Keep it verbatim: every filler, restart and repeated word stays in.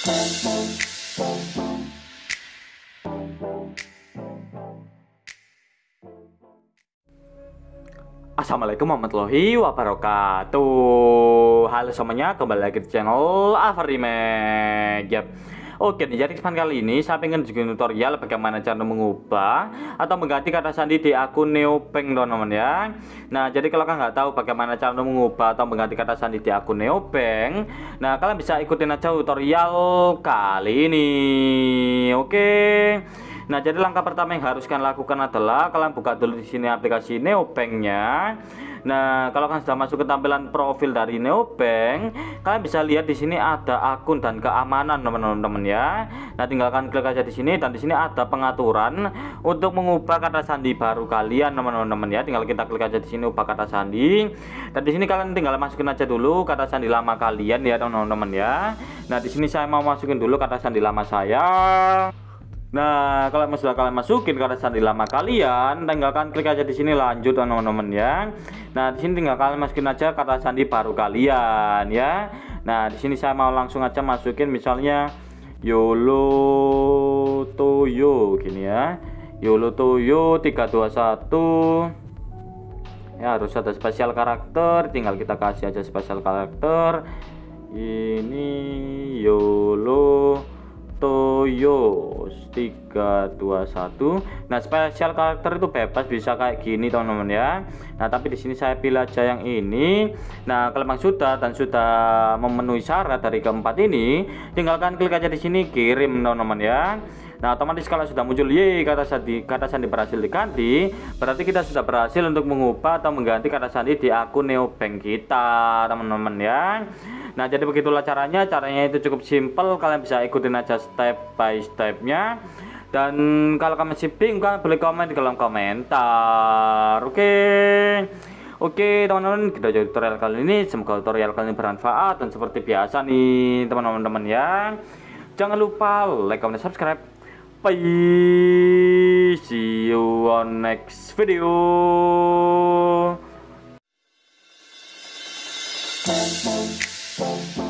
Assalamualaikum warahmatullahi wabarakatuh. Halo semuanya, kembali lagi di channel Afarimek. Yap. Oke nih, jadi kesempatan kali ini saya pengen bikin tutorial bagaimana cara mengubah atau mengganti kata sandi di akun Neopeng, teman-teman ya. Nah, jadi kalau kalian nggak tahu bagaimana cara mengubah atau mengganti kata sandi di akun Neopeng, nah kalian bisa ikutin aja tutorial kali ini. Oke. Nah, jadi langkah pertama yang harus kalian lakukan adalah kalian buka dulu di sini aplikasi Neopeng-nya. Nah, kalau kalian sudah masuk ke tampilan profil dari Neopeng, kalian bisa lihat di sini ada akun dan keamanan, teman-teman ya. Nah, tinggal kalian klik aja di sini, dan di sini ada pengaturan untuk mengubah kata sandi baru kalian, teman-teman ya. Tinggal kita klik aja di sini ubah kata sandi. Dan di sini kalian tinggal masukin aja dulu kata sandi lama kalian ya, teman-teman ya. Nah, di sini saya mau masukin dulu kata sandi lama saya. Nah, kalau sudah kalian masukin kata sandi lama kalian, tinggalkan klik aja di sini lanjut, teman-teman ya. Nah, di sini tinggal kalian masukin aja kata sandi baru kalian ya. Nah, di sini saya mau langsung aja masukin misalnya Yolo Toyo gini ya. Yolo Toyo tiga dua satu. Ya, harus ada spesial karakter, tinggal kita kasih aja spesial karakter. Ini Yolo Toyo tiga dua satu. Nah, spesial karakter itu bebas bisa kayak gini, teman-teman ya. Nah, tapi di sini saya pilih aja yang ini. Nah, kalau memang sudah dan sudah memenuhi syarat dari keempat ini, tinggalkan klik aja di sini kirim, teman-teman ya. Nah, otomatis kalau sudah muncul ye kata sandi kata sandi berhasil diganti, berarti kita sudah berhasil untuk mengubah atau mengganti kata sandi di akun Neopeng kita, teman-teman ya. Nah, jadi begitulah caranya. Caranya itu cukup simple, kalian bisa ikutin aja step by stepnya. Dan kalau kalian masih bingung, kalian boleh komen di kolom komentar. Oke. Oke, teman-teman, kita jadi tutorial kali ini. Semoga tutorial kali ini bermanfaat, dan seperti biasa nih, teman-teman ya. Jangan lupa like, comment, dan subscribe. Bye. See you on next video.